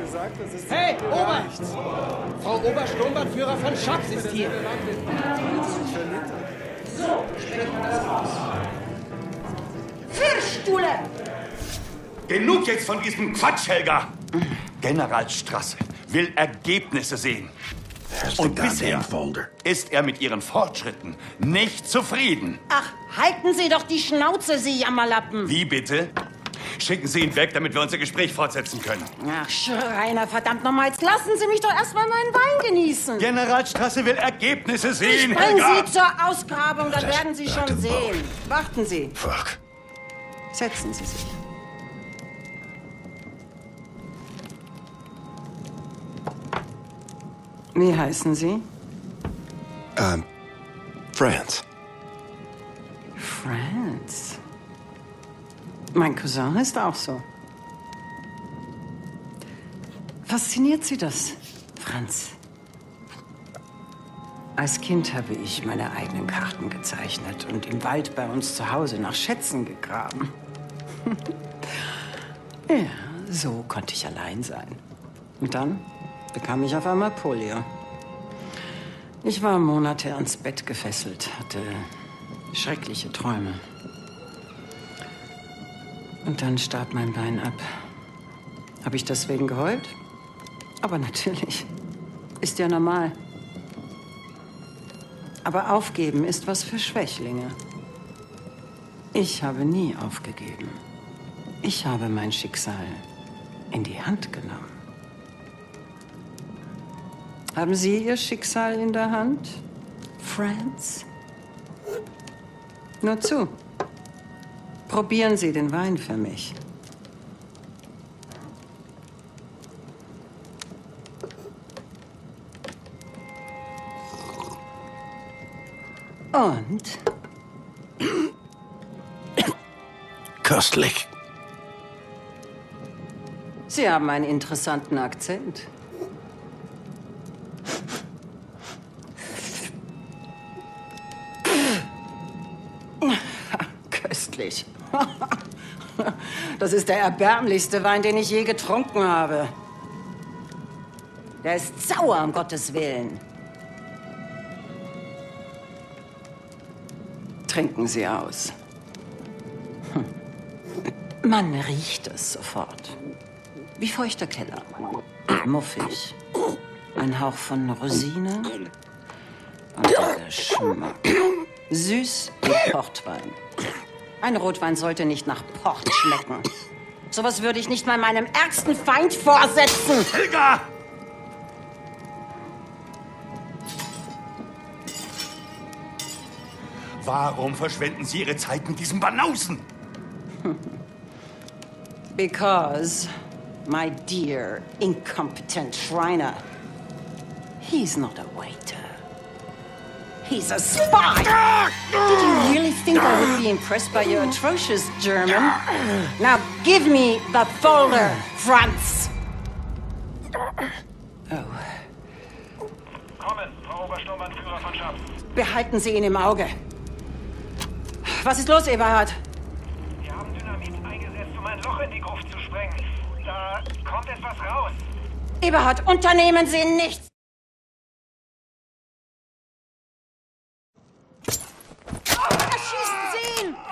Hey, Ober! Frau Obersturmbannführer von Schaps ist hier. So, sprechen wir das aus. Fischstuhle! Genug jetzt von diesem Quatsch, Helga! General Strasse will Ergebnisse sehen. Und bisher ist er mit ihren Fortschritten nicht zufrieden. Ach, halten Sie doch die Schnauze, Sie Jammerlappen! Wie bitte? Schicken Sie ihn weg, damit wir unser Gespräch fortsetzen können. Ach, Schreiner, verdammt nochmal, jetzt lassen Sie mich doch erstmal meinen Wein genießen. General Strasse will Ergebnisse sehen, Ich bringe Helga! Sie zur Ausgrabung, dann werden Sie schon sehen. Warten Sie. Fuck. Setzen Sie sich. Wie heißen Sie? France. France. Mein Cousin ist auch so. Fasziniert Sie das, Franz? Als Kind habe ich meine eigenen Karten gezeichnet und im Wald bei uns zu Hause nach Schätzen gegraben. Ja, so konnte ich allein sein. Und dann bekam ich auf einmal Polio. Ich war Monate ans Bett gefesselt, hatte schreckliche Träume. Und dann starb mein Bein ab. Habe ich deswegen geheult? Aber natürlich. Ist ja normal. Aber aufgeben ist was für Schwächlinge. Ich habe nie aufgegeben. Ich habe mein Schicksal in die Hand genommen. Haben Sie Ihr Schicksal in der Hand, Franz? Nur zu. Probieren Sie den Wein für mich. Und? Köstlich. Sie haben einen interessanten Akzent. Köstlich. Das ist der erbärmlichste Wein, den ich je getrunken habe. Der ist sauer, um Gottes Willen. Trinken Sie aus. Man riecht es sofort. Wie feuchter Keller. Muffig. Ein Hauch von Rosine. Und der Geschmack. Süß wie Portwein. Ein Rotwein sollte nicht nach Port schmecken. Sowas würde ich nicht mal meinem ärgsten Feind vorsetzen. Helga! Warum verschwenden Sie Ihre Zeit mit diesem Banausen? Because, my dear, incompetent Schreiner, he's not a waiter. He's a spy! Did you really think I would be impressed by your atrocious German? Now give me the folder, Franz! Oh. Kommen, Frau Obersturmbannführer von Schaps. Behalten Sie ihn im Auge. Was ist los, Eberhard? Wir haben Dynamit eingesetzt, um ein Loch in die Gruft zu sprengen. Da kommt etwas raus. Eberhard, unternehmen Sie nichts! Erschießen Sie ihn!